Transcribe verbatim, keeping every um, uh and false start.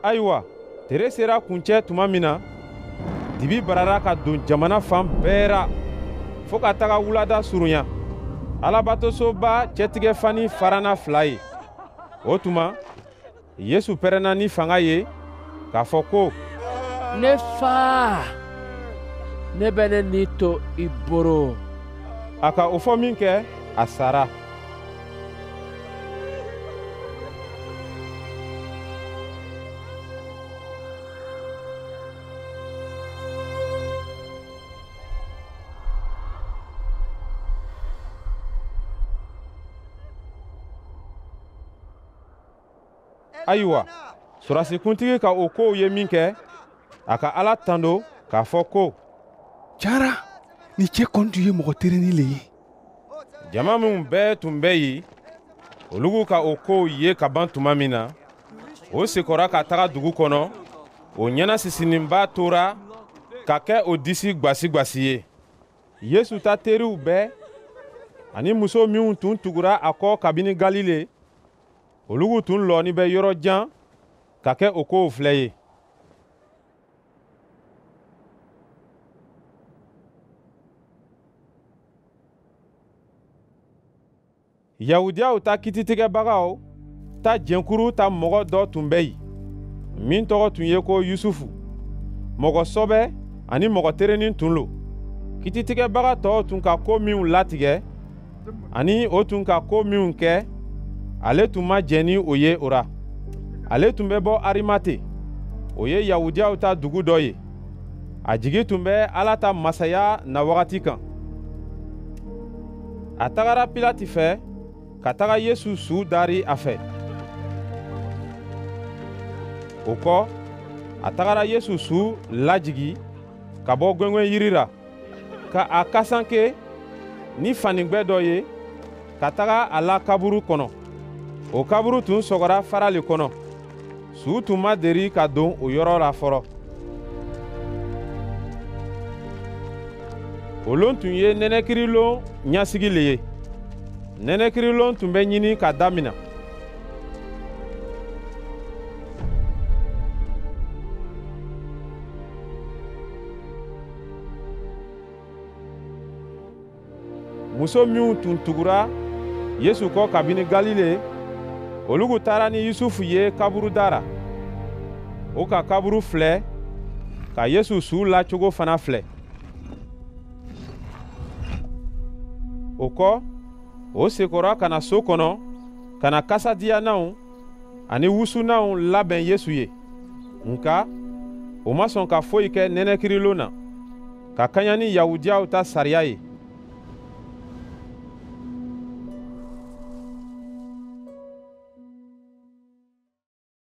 Ayiwa, tere sera kuncɛ tuma min na, dibi barara ka don jamana fan bɛɛ ra fo ka taga wulada surunya. Alabatosoba cɛtigɛ fani farana fila ye. O tuma, Yesu pɛrɛnna ni fanga ye k'a fɔ ko: Ne fa, ne bɛ ne ni to i boro. A ka o fɔ min kɛ, a sara. Ayiwa, surasikuntigi ka o kow ye min kɛ, a ka Ala tando k'a fɔ ko: Jara, ni cɛ kɔni tun ye mɔgɔ terenin le ye. Jama minnu bɛɛ tun bɛ yen, olugu ka o kow ye ka ban tuma min na, o sekɔra ka taga dugu kɔnɔ, o ɲɛna sisininba tora ka kɛ o disi gwasi gwasi ye. Yesu ta teriw bɛɛ ani muso minnu tun tugura a kɔ kabini Galile, olugu tun lɔni bɛ yɔrɔ jan ka kɛ o kow filɛ ye. Yahudiyaw ta kititigɛbagaw ta jɛnkuru ta mɔgɔ dɔ tun bɛ yen, min tɔgɔ tun ye ko Yusufu. Mɔgɔ sɔbɛ ani mɔgɔ terenin tun lo. Kititigɛbaga tɔw tun ka ko minw latigɛ, ani o tun ka ko minw kɛ, ale tun ma jɛn ni o ye o ra. Ale tun bɛ bɔ Arimate, o ye Yahudiyaw ta dugu dɔ ye. A jigi tun bɛ Ala ta masaya na wagati kan. A tagara Pilati fɛ ka taga Yesu su dari a fɛ. O kɔ, a tagara Yesu su lajigi ka bɔ gwɛngwɛn yiri ra, ka a kasanke ni fanigwɛ dɔ ye ka taga a la kaburu kɔnɔ. O kaburu tun sɔgɔra fara le kɔnɔ. Su tun ma deri ka don o yɔrɔ la fɔlɔ. Olon tun ye nɛnɛkirilon ɲasigi le ye. Nɛnɛkirilon tun bɛ ɲini ka damina. Muso minnu tun tugura Yesu kɔ kabini Galile, olugu taara ni Yusufu ye kaburu dara. O ka kaburu filɛ, ka Yesu su lacogo fana filɛ. O kɔ, o sekɔra ka na so kɔnɔ, ka na kasadiyanaw ani wusunaw labɛn Yesu ye. Nka o ma sɔn ka foyi kɛ nɛnɛkirilon na, ka kaɲa ni Yahudiyaw ta sariya ye.